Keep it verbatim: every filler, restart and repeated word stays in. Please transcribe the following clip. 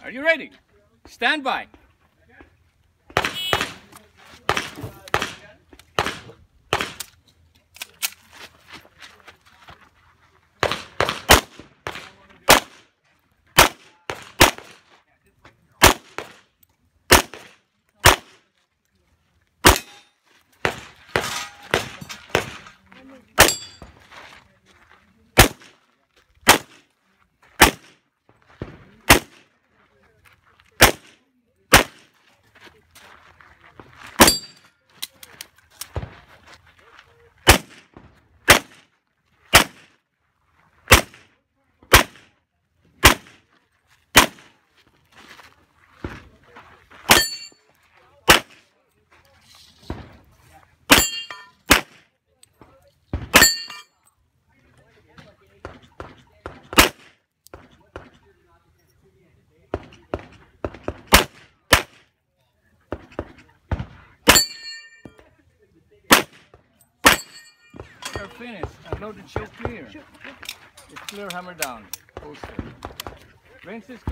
Are you ready? Stand by. We're finished. Unload and show clear. It's clear, hammer down. Poster. Rinse is